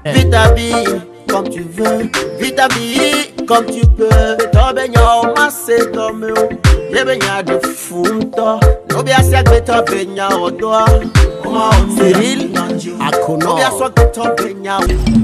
Vitamine, comme tu veux. Vitamine, comme tu peux. Beto benya, masse comme eux. Les benya de funto. Nobia siak beto benya odoa. Cyril, Akono. Nobia siak beto benya.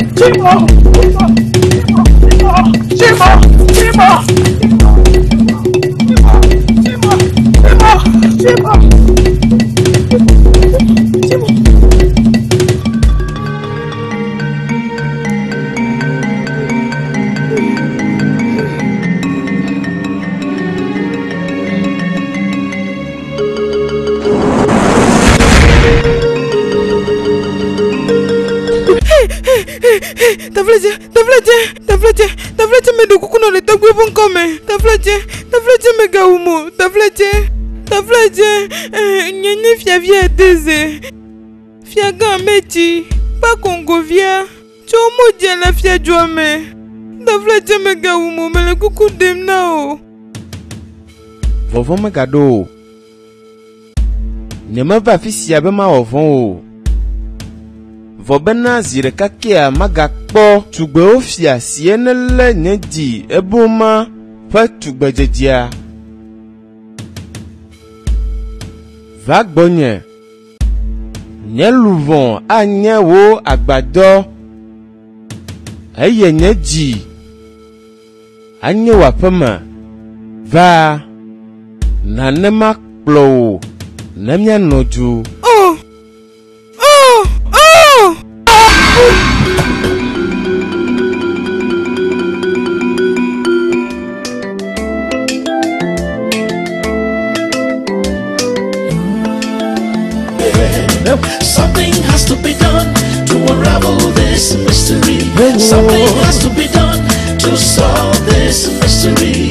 Tafleje me do kuku no le togwe bon come. Tafleje me ga umo. Tafleje nyenye fiavia deze. Fiaga mechi. Pa kongo via. Chomo dia la fia joame. Tafleje me ga umo me le kuku dem na o. Vovon me gado. Ne me va fisia be ma ovon o. Vobena zire kakea magakpo tugbe ofia sienele nyedi eboma fa tugbe jedia vagbonye nyeluvon anyewo agbado eye nyedi anyewa pema va nanema kplo nemia noju Something has to be done to unravel this mystery. Something has to be done to solve this mystery.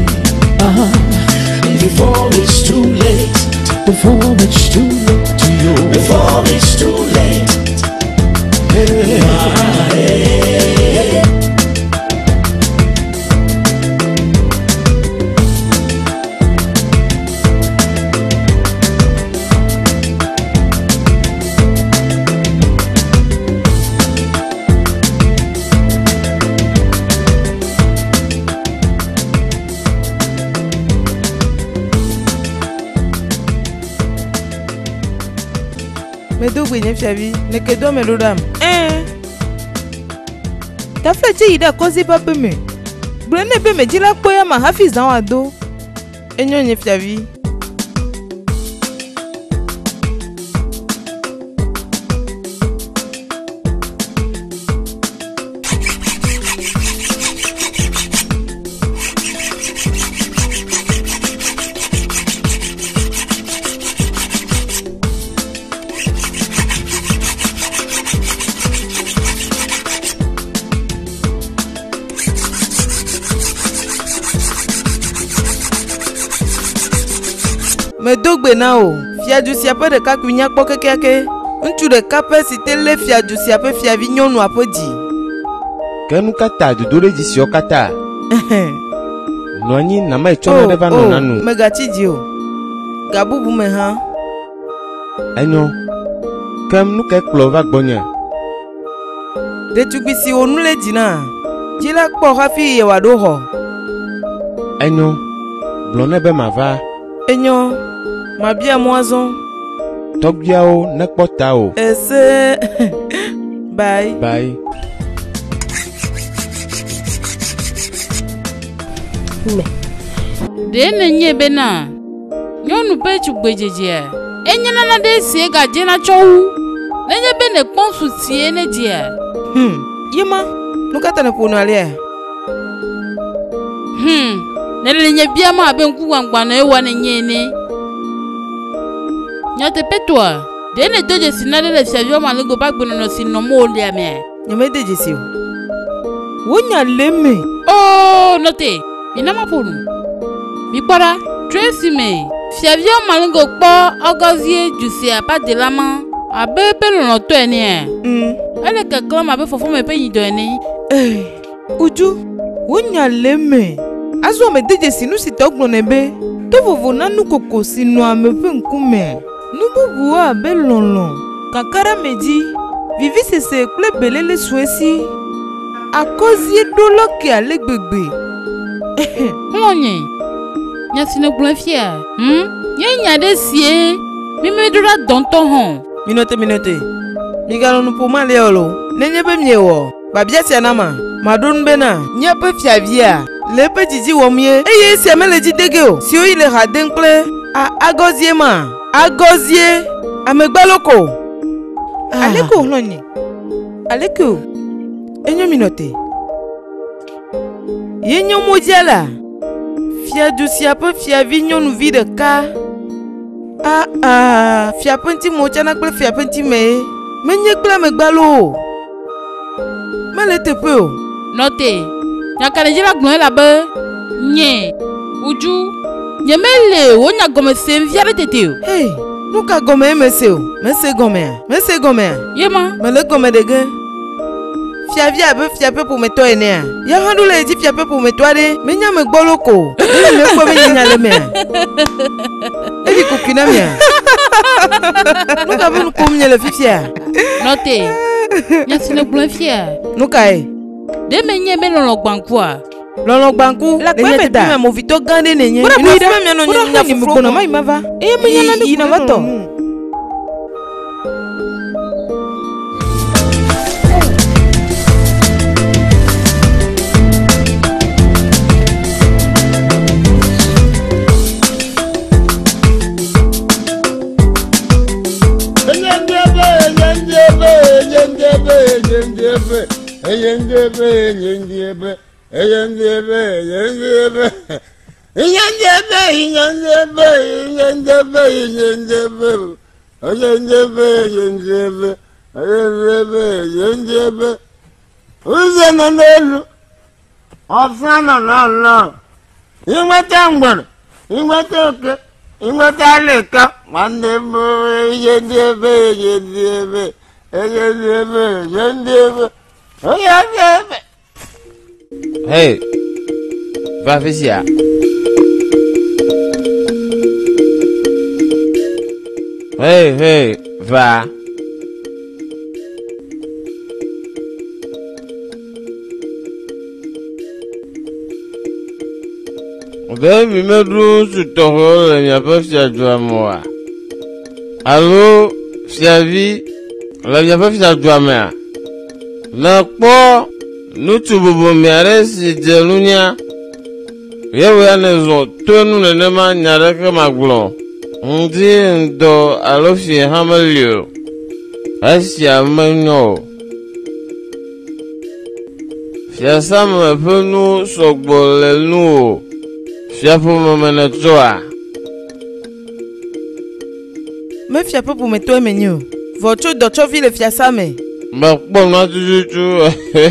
Before it's too late. Before it's too late to you. Before it's too late. Medo gwenye fiavi, nekedo melodam. Tafleje ida kozi pape me. Brene be me jila koya ma hafiz na wado. Enyo nye fiavi. Me dogbe na o. Fiadu si ape de kakunya kpo kekeke. Ntu de kape si tele fiadu si ape fiavi nyonu ape di. Kenu kata dudore di sio kata. Noanyi nama echona deva nonanu. Mega chiji o. Gabubu me ha. Enyo. Kem nuke klova gbonye. De tugisi onule dina. Jila kpo hafi ye wado ho. Enyo. Blone be mava. Enyo. Ma bia moison. Togbiao nekpota o. Ese. Bye. Bye. Me. De nye bena. Nyonu pe chugbejeje. Enyana na de sie ga je na chowu. Nenye bene ponsu tie ne die. Yema. Nukata na pono ale. Nele nye bia ma be nku wangba na ewa ne nyene. Nyate petwa. De ne doje sinade le fiavio malingo bagbono no sinomo olia me. Nyame deje si o. Wonya leme. Oh, note. Minama ponu. Bipara, Tracy me. Fiavio malingo po ogozie jusia pa de la main. Abe pelo no to eni ele ka klama be fofo me pe yido eni. Uju, wonya leme. Azo me deje sinu si togno nebe. To vovo nanu koko sinu amepe nkume. Nububu a be lonlon. Kakara meji. Vivi sese kple belele suesi. Akozie dolo ke ale gbegbe. Honye. Nya sine gblon fia. Nye nya de sie. Mi me dura donto hon. Minote. Migalo nu poma leolo. Nenye be miewo. Babia sianama. Madon bena. Nya pe fiavia. Le pe jiji womie. Eye si amele jidegeo. Si oyi le hadenkle. Agozie ma. Agozie. Amegbaloko. Aleko honye. Aleko. Enyo minote. Yenyo mojala. Fia du si ape fia vignon nu vie de ka. Fia penti mochana kple fia penti me. Menye kple amegbalo. Mele tepe o. Note. Nya kanejira glon la be. Nye. Uju. Nye mele wo nya gome se mviare tete o. Hey. Nuka gome mese o. Mese gome. Yema. Mele gome dege. Fiavia be fiape pour meto ene. Ya handu le di fiape pour meto ade. Menya me gboloko. Me ko me nya le me. Eli kokuna mia. Nuka ben ko mnya le fifia. Note. Nya sine gblon fia. Nuka e. De menye me lolo gbankua. Lolo gbanku. La kwa me ta mo vito gande nenye. Ina fme mia no nya fufu na mai mava. E menya na ina vato. Hey, va vizia. Hey, va. Baby, me dou su toro le mia pe fia dua moa. Allo, fiavi, le mia pe fia dua mea. Na po nutu bubu miare si jelunya. Yewe anezo tonu nenema nyareke magblon. Ndi ndo alofi hamelio. Asi amenyo. Fiasa me penu sogbo lenu. Fiapo momene toa. Me fiapo pour meto emenyo. Vocho docho vi le fiasa me. Ma po na tutu.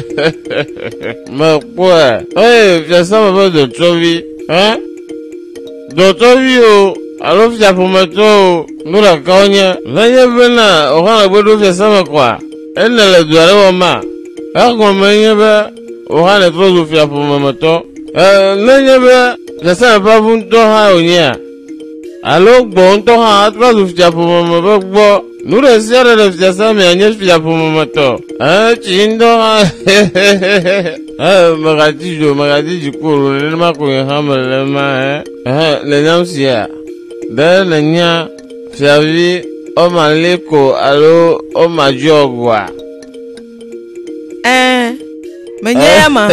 Ma po. Hey, fiasa me po docho vi. Hein? Docho vi o. Alo fiapo meto. Nura kaonya. Lanye bena. Okana bodo fiasa me kwa. Ene le duare wama. Ako menye be. Okana trozo fiapo meto. Lanye be. Fiasa me pa vunto ha onya. Alo bonto ha trozo fiapo meto. Nure siara de fiasa me anye fiapo meto. Chindo ha. Magati kuru. Lema kwenye hamele ma. Le nyamsia. De lenya fiavi o maleko alo o majogwa. Menyama.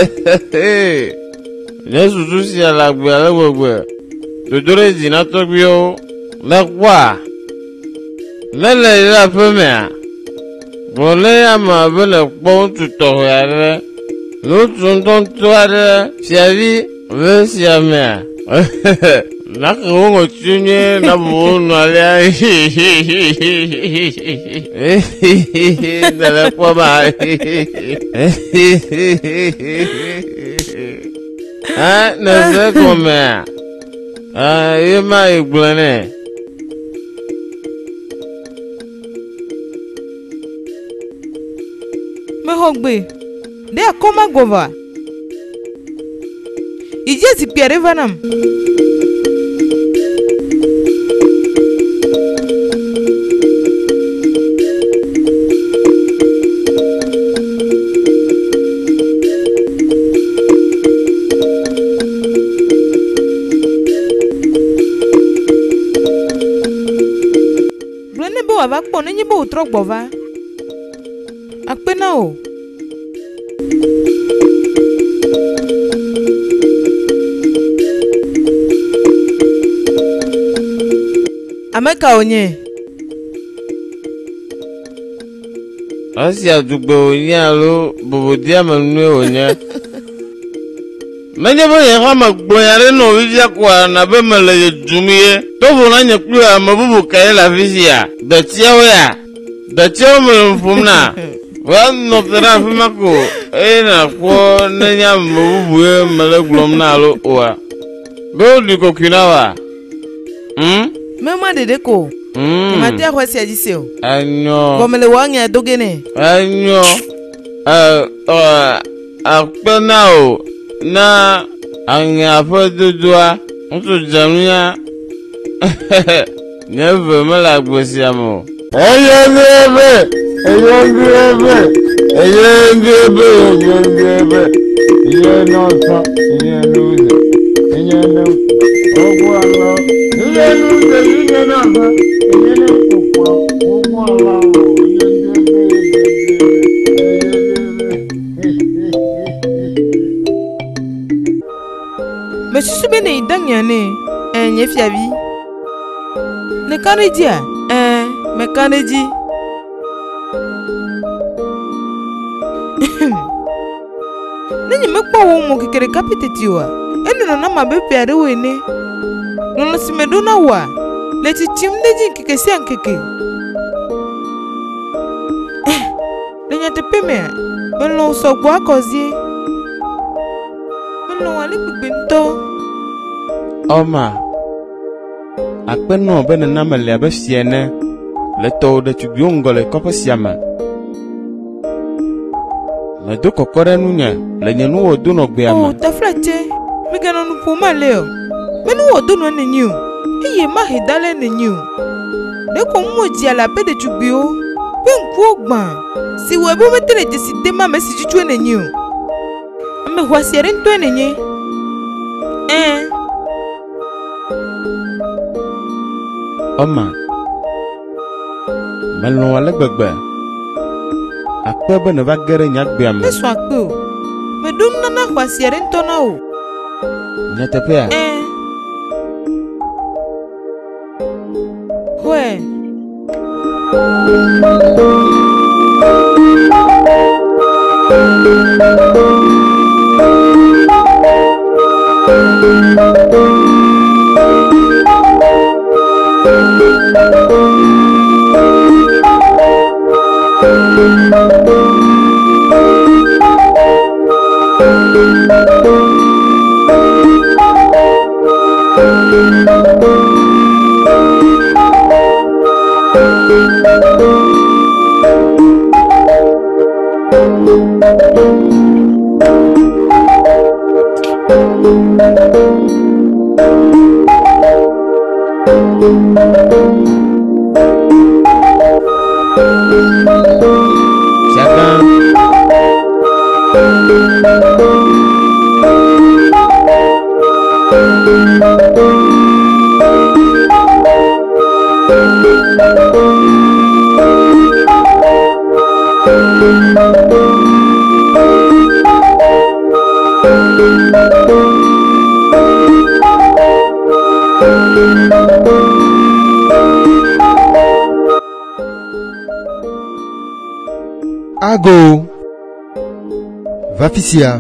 Yesu tusi ala gbe ala gbogbo. Dodore jina to gbe o. Lekwa. Lele ila pemea. Bole ya ma bele po tuto yare. Lo tun to are fiavi ve siamea. Naka wongo chunye na bunu alia. Dale kwa ba. Nese kome. Yema igblene. Me hogbe. De akoma gova. Ije si piere vanam. va kpɔ nenye be wòtrɔ gbɔ va. Akpe na o. Ame ka wònye? Asi adugbe wònye alo bobodi amenue wònye. Menye be nye xɔ me gblɔnya ɖe nɔ vivia koa na be me le ye dzum ye. Tovo na nye kple ame bubu ka ye le afi sia. Detiawo ya. Detiawo me le ƒom na. Wa nɔ te ɖe afi ma ko eye nakpɔ ne nye ame bubu ye me le gblɔm na alo oa. Be woɖi kokui na wa. Mema ɖeɖe ko. Mate xɔ sia dzi se o. Enyo. Gɔme le wɔ nya do ge ne. Enyo. Akpe na o. Na anya ƒe dodoa ŋutsu dzemia nye ve me le agbe sia me o. Eye nɔsɔ nye nuze nye ne ogu alo nye nuze nye nɔsɔ nye ne kpɔkpɔ ogu alo nye Me susu be ne idanya ne. Nye fiavi. Ne kane di a? Me kane di. Nenye me kpɔ wo mo kekere kapiteti wa. Eno na ma be piare wo ene. Nono si me do na wa. Le titim neji keke si ankeke. Lenya te peme a. Me lo so gbo akozie. Me lo wale gbegbe Oma. Akpe no be na me le abe fiene. Le to de tubio ngole kopo siama. Me do kokore nunya. Le nyenu wo do no gbe ama. Oh, ta flate. Me gana nu puma leo. Me nu wo do no nenyu. Iye ma hedale nenyu. De ko mo di ala pe de tubio. Pe nku ogban. Si we bo metere de si de ma me si juju nenyu. Ame hwasiere nto nenye. Oma. Melon wale gbegbe. Akpe be ne va gere nya gbe ame. Me so akpe o. Me dum nana hwasiere nto na o. Nya tepe a. Hwe. Ago Vafisia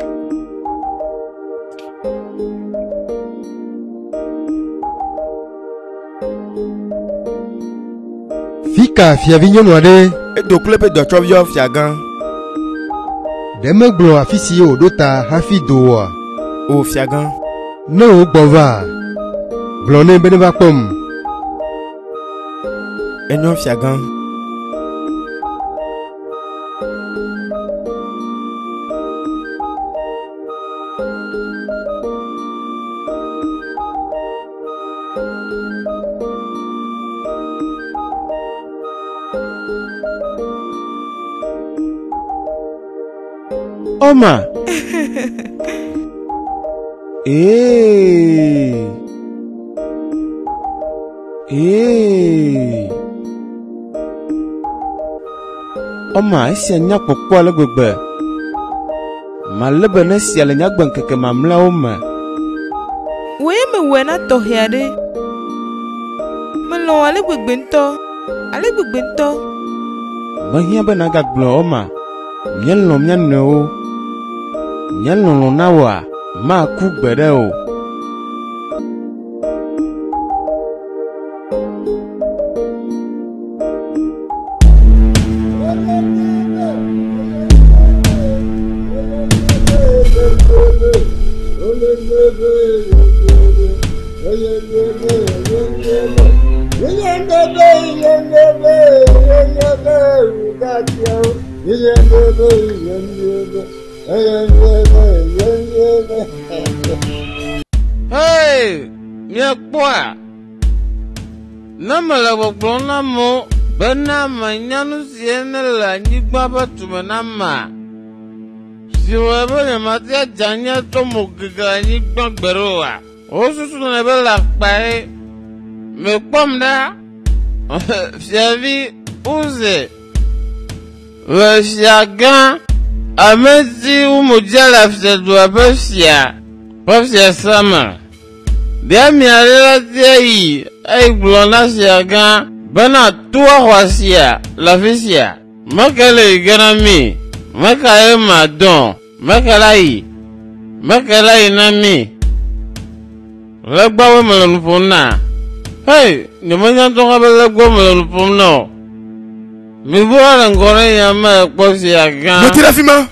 Fika fiavinyo noade edokule pe dɔtsɔviɔ fiagã Demegblɔ afisi odota hafi doa o fiagã ne wo gbɔva gblɔ ne be ne va kpɔm enyo fiagã Oma. Oma, esi nya pokpo le gbegbe. Ma lebe ne sia le nya gben keke mamla oma. Woye me wena tohiade. Me lo ale gbegbento. Ale gbegbento. Ba hia be na gaglo oma. Mien lo mien no. Mien lo na wa. Ma ku gbede o. Hey, mie kwa. Namala boblona mo. Bena manyanu siene la nyigba batume nama. Siwebe ne matia janya tomo giga nyigba gberoa. Osusu ne be la kpae. Me kwamda. Fiavi uze. Le chiagan. Ameti umujala fsedwa pefsia. Pefsia sama. Bia mi alela tei. Ay blona chiagan. Bana tua wasia. La fisia. Makale iganami. Makale madon. Makalai. Makalai nami. Legba we melon fona. Hey, nyamanya tonga be legba melon fona. Mi voila ngore yama kwasi aga. Notira fima.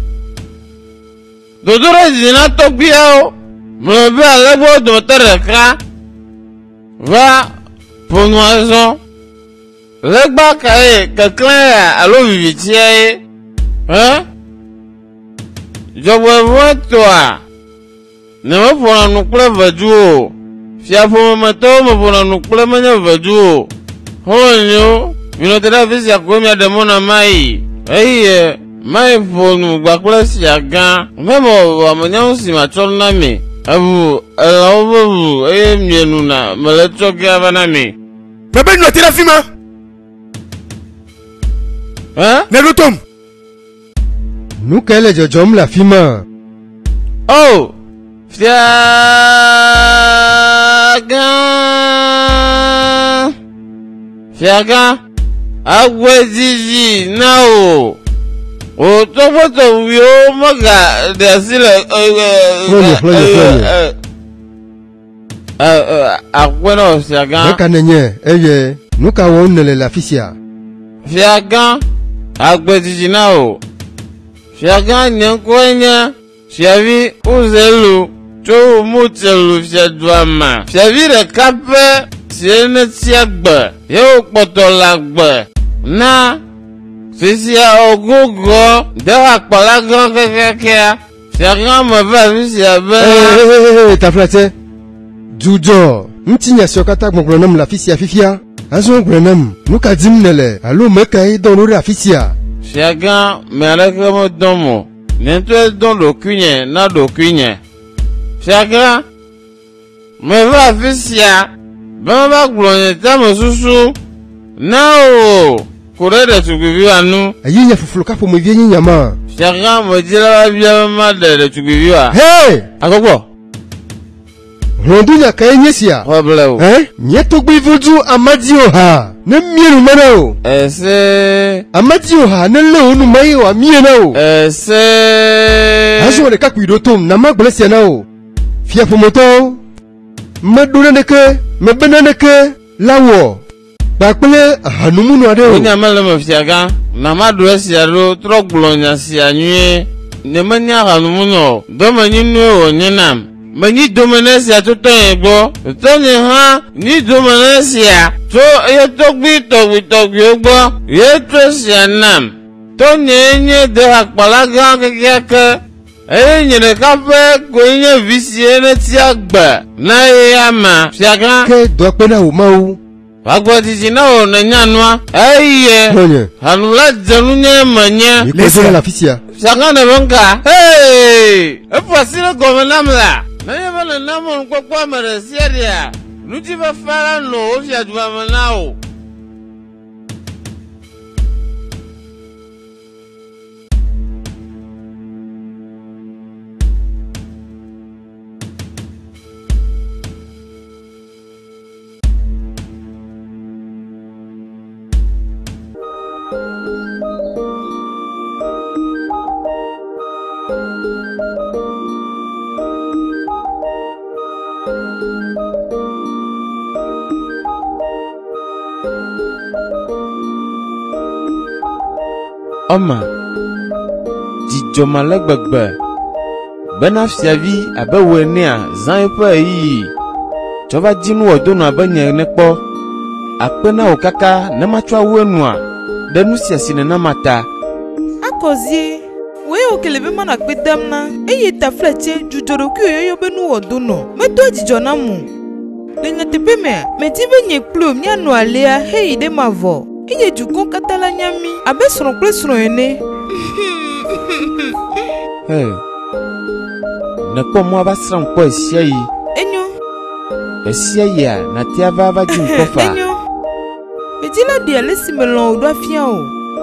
Dodora zina tobiao. Mbe legba do tereka. Va ponoison. Legba kae kaklan alo vivitie. Hein? Je vois toi. Ne me fona nukle vajuo. Fia fo mato me fona nukle manya vajuo. Honyo, minotera visi ya kwemi ademona mai. Eye, mai fonu gbakule si aga. Memo wa manya usi machol nami. Abu, alaobu, eye mienu na melecho kia nami. Bebe notira fima. Hein? Nerutom. Nous qu'elle est jom la fima. Oh! Fiagan! Fiagan! Agweziji nao! O tofoto wio maga desile Agweno Fiagan. Neka nenye, eye, nous kawon nele la fisia. Fiagan! Agweziji nao! Fiagan nyankwenya. Fiavi uzelu. Cho mutelu fiadwama. Fiavi rekape. Siene tiagbe. Yo potolagbe. Na. Fisia ogogo. Dewa kpalagan kekekea. Fiagan mava fisia be. Ta flate. Jujo. Mtinya siokata gbonglonam la fisia fifia. Azon gbonam. Nou ka dim nele. Alo mekai donori la fisia. Fiagan mereke mo domo. Nento don lo kunye na do kunye. Fiagan me va fisia. Ben va glonye tamo susu. Na o. Kore de tukuvi anu. Ayi ya fufuluka po mo vienyi nyama. Fiagan mo jira bia ma de tukuvi wa. Hey! Akoko. Rondunya ka enyesia. Obleo. Nyeto gbe voju amadio ha. Ne mienu manao. Ese. Amadio ha ne le onu mai wa mienao. Ese. Aso le kakwi tom na magblesi nao. Fia pomoto. Meduna neke, mebena neke, lawo. Bakple hanumunu ade o. Onya mele me Fiagan. Na madu esiaro troglonya sianyue. Ne menya hanumuno. Do menyi o nyenam. Menyi domenesia to ego. To ni ha ni domenesia. To ye togbi egbo. Ye to sianam. To nye de akpalaga kekeke. Nyere kafe ko nye visie ne tiagba. Na ye ama. Fiagan. Ke do pena o mau. Wagwa tijina o na nyanwa. Eye. Honye. Hanula janunye manya. Ikozo la fisia. Fiagan ne bonka. Hey! Epasile gomenamla. Na ye bana namo kwa mere seria. Nuti ba fara no o fia duma manao. Oma, dzidzɔmale gbegbe bena fiavi abe wo enea zã eƒe ɣeyiɣi tsɔ va dzi nuwɔdono abe nye ene kpɔ akpe na wo kaka ne matsɔ awu enua ɖe nu sia si nenema ta. Akɔzie, woe okele be mana kpe dam na eye tafletsie dzudzɔɖokui yoyo be nuwɔdono medo dzidzɔ na mu. Le nyateƒe mea, medi be nye kplo mianɔ alea heyi ɖe mavɔ eye dukɔ katã la nya mi abe srɔ̃ kple srɔ̃ ene. Hey, nekpɔ mɔ ava srɔ̃ kpɔ esia yi. Enyo. Esia yia natia va dzi ŋkɔ fa. Enyo. Medi la ɖi ale si melɔ̃ wò ɖo afia o.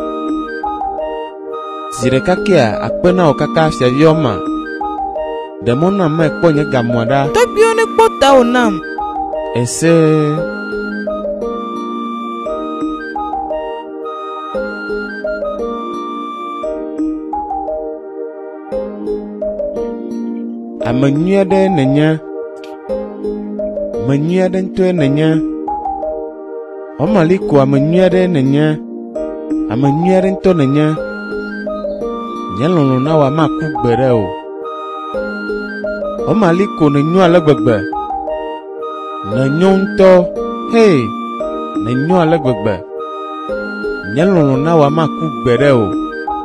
Zi ɖeka kea akpe na wo kaka fiaviwo ma. Ɖemɔ na me kpɔ nye gamɔ ɖa. Tɔgbiwo ne kpɔ ta o nam. Ese. Ame nyui aɖe nenye. Ame nyui aɖe ŋutɔe nenye. Ɔmali ko ame nyui aɖe nenye. Ame nyui aɖe ŋutɔ nenye. Nye lɔlɔ na wa ma ku gbe ɖe o. Ɔmali ko nenyo ale gbegbe. Nenyo ŋutɔ. Hey, nenyo ale gbegbe. Nye lɔlɔ na wa ma ku gbe ɖe o.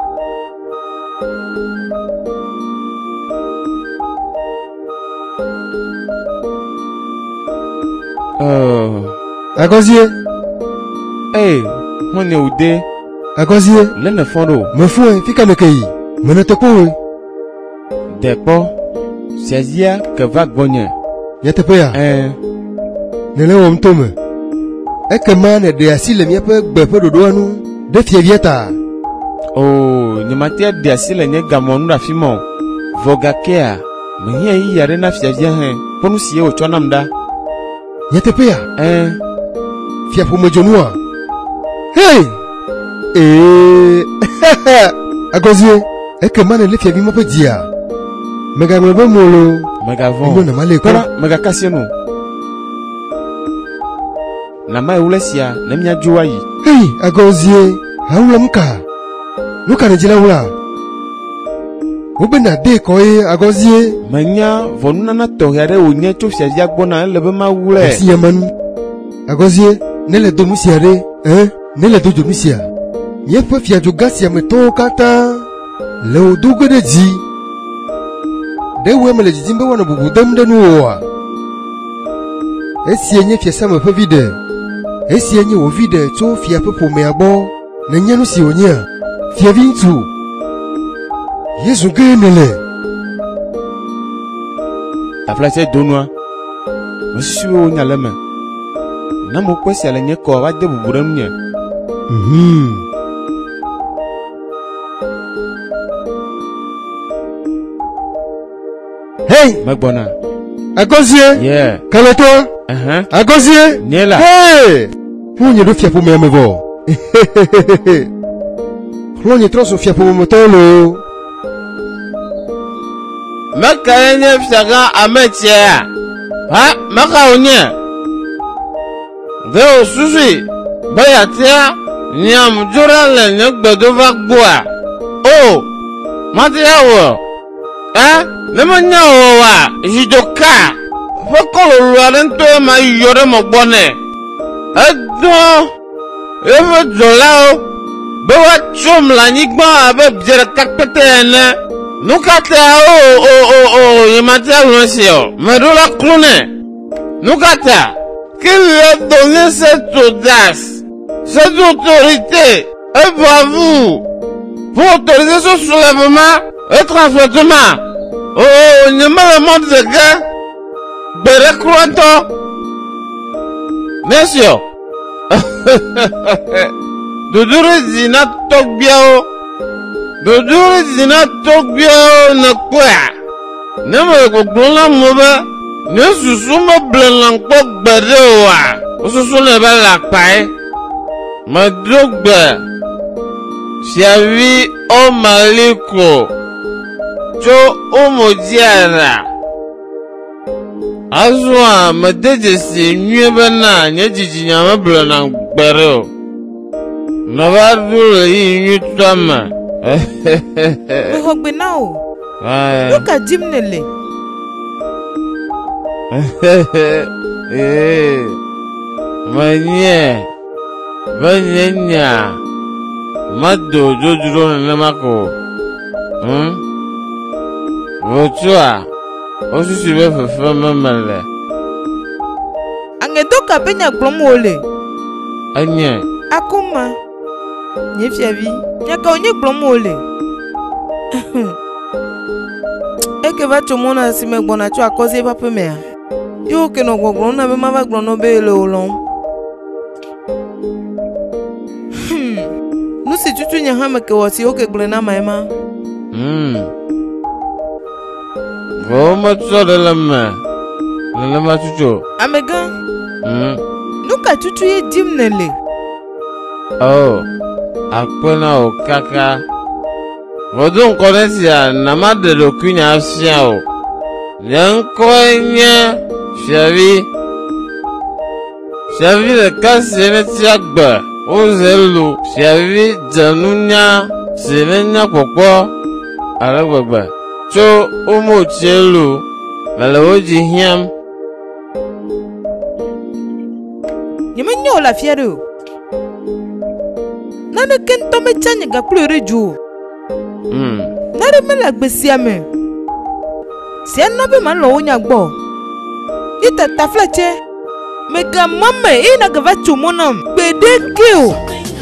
Agɔzie. Hey, mon ude. Agɔzie. Lene fondo. Me fue fika ne kei. Me ne te kowe. Dekpo. Siazia ke va gbɔnye. Nyateƒe ya. Ne le wɔm tome. Ekema ne ɖe asi le míaƒe gbe ƒe ɖoɖoa nu ɖe fiavia ta. Oh, nyematia ɖe asi le nye gamɔnu ɖe afi ma o. Vɔ gakea, mehia yiya ɖe na fiavia hẽ. Ƒe nu si ye wòtsɔ nam ɖa. Nyateƒe ya. Fiaƒomedzonua. Hey! Agɔzie. Ekema ne le fiavi ma ƒe dzia. Megaŋlɔ be molo. Megavɔ. Enyo nama le kɔ. Megakasie no. Nama ewule sia ne miadzo ayi. Hey, agɔzie. Awulam ka. Nu ka ne dzila wula. Wobe na de kɔ ye agɔzie. Menya vɔnunana tɔxɛ aɖe wònye tso fiavia gbɔna ele be mawule. Asi yamanu. Agɔzie. Ne le do nu sia ɖe. Ne le do dzo nu sia. Míaƒe fiadzoga sia me tɔwo katã le wò do ge ɖe dzi. Ɖe woe me le dzidzim be woanɔ bubu dem ɖe nuwòa. Esie nye fiasame ƒe vi ɖe. Esie nye wò vi ɖe tso fia ƒe ƒomea gbɔ. Nenye nu si wònyea. Fiavi ŋutsu. Yezu ge nele. Taflatse donua. Mesusuwo wonya le me. Na mo kpe sia le nye kɔ va de bubu ɖe nunye. Hey! Megbɔna. Agɔzie. Yeah. Kalẽtɔ. Agɔzie. Niela. Hey! Wonye ɖo fiaƒomea me vɔ. Xlɔ̃nye trɔ so fiaƒometɔwo loo. Meka ye nye fiagã ametsia. Ha, meka wònye. Ge wò susui be yatia nyamdzo ɖe le nye gbedova gbɔa. O, matia wɔ. Ne menya wɔ wa, zidoka. Ƒe kɔlɔlɔ aɖe ŋutɔ ma yɔ ɖe me gbɔ nɛ. Edɔ eƒe dzɔlawo be woatsom le anyigba abe bia ɖeka kpete ene. Nu katã nyematia gblɔ si o. Meɖo la klu nɛ. Nu katã. Qui lui a donné cette audace, cette autorité, et bravoure, pour autoriser ce soulèvement et transportement. Oh, ne me demande de gars, Bere Kouanto. Bien sûr. Dodore Zina Tokbiao. Dodore Zina Tokbiao ne quoi. Ne me comprends pas. Ne susu me blanc pas bedewa. Susu ne va la paille. Ma drogbe. Fiavi o maliko. cho omojiara azwa madejesi nwebana nyejiji nyama blona gbero na ba duro yi nyutama Me hogbe na o. Look at Jimnele. Banyenya Mado jojuro na mako. Votua osisi be fefe mamale. Ange doka penya glomole. Anye Akuma. Nye fiavi. Nyaka onye glomole. Eke va chomona si me gbona cho akoze papa me. Yo ke no gbogbo na be ma va gbona be le olon. Nu si tutu nya ha me ke wasi o ke glena maima. Goma tsole lama. Lama tutu. Amega. Nuka tutu ye Jimnele. Oh. Akpena o kaka. Vodun konesia namade lo kunya afia o. Yankonya fiavi. Fiavi le kasi ne tiagba. Ozelu fiavi janunya senenya kokpo. Alagbagba. Cho omo chelu. Lalawoji hiam. Yemenyo la fiero. Nane ken tome chanye ga pleurer jo. Nare me la gbesia me. Si an nabe man lo onya gbo. Ita ta fleche. Me ga mame ina ga va chumonam. Bede keo.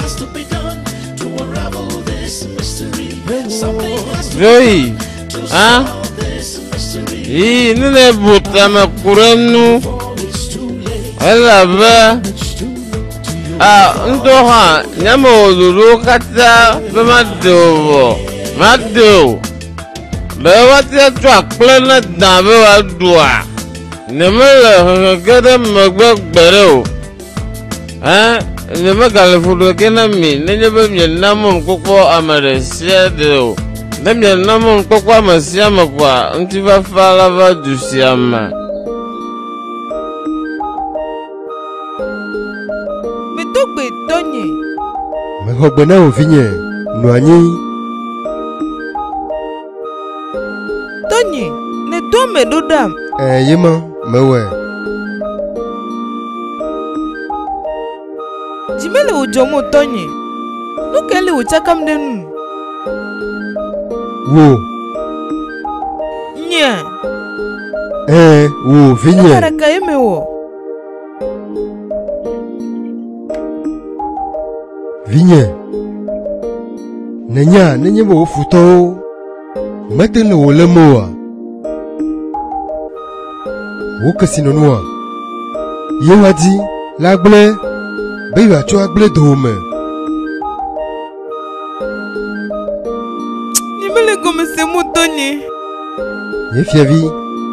Joy. Ah? Nile buta me kurenu. Ela ba. Ndoha nyama olulu kata bemadovo. Mado. Lewati atwa plena dabe wa dua. Nemele gede magbegbere o. Neme galefudo kena mi nenyebe mye namu kokko amaresia de o. Nemye namu kokko amasia makwa ntifa fala va dusiama. Me dogbe donye. Me hogbe na o vinye. No anyi. Donye. Ne do me dodam. Yema mewe. Jimele ujomo tonye. Nukele uchakam denu. Wo. Nya. Wo vinye. Karaka yeme wo. Vinye. Nenya nenye mo futo. Metele wo lemoa. Wo kasino noa. Yewadi lagble. Be wa cho agble do me. Jimele gome se mo tonye. Ye fiavi.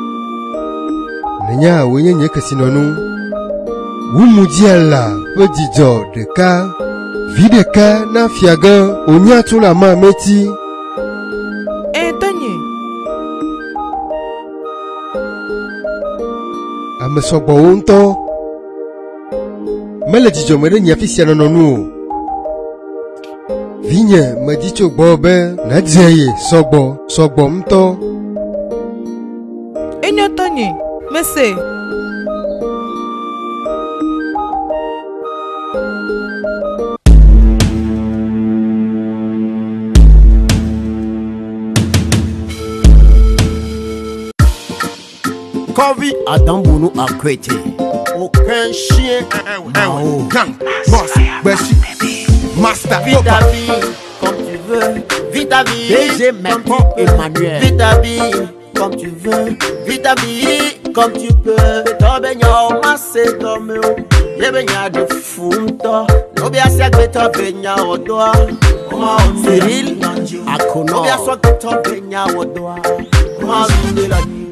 Nenya wenye nye kasino nu. Wumudiala pedijo de ka. Videka na fiaga onya tula ma meti. Tonye. Amesogbo onto. Mele dijo mere nya fisia no nu. Vinye me dicho gbobe na dzeye sogbo mto. Enyo tonye. Mese. Kovi Adambono a Kwete. Aucun chien. Gang, boss, Bessie, Master, Vite ta vie comme tu veux. Vite ta vie. DG Meko Emmanuel. Vite ta vie comme tu veux. Vite ta vie comme tu peux. Betobenya masse comme yebenya de funto. Nobia sia gbeto benya odoa. Cyril Akono. Nobia so gbeto benya odoa. Comment on dit la nuit?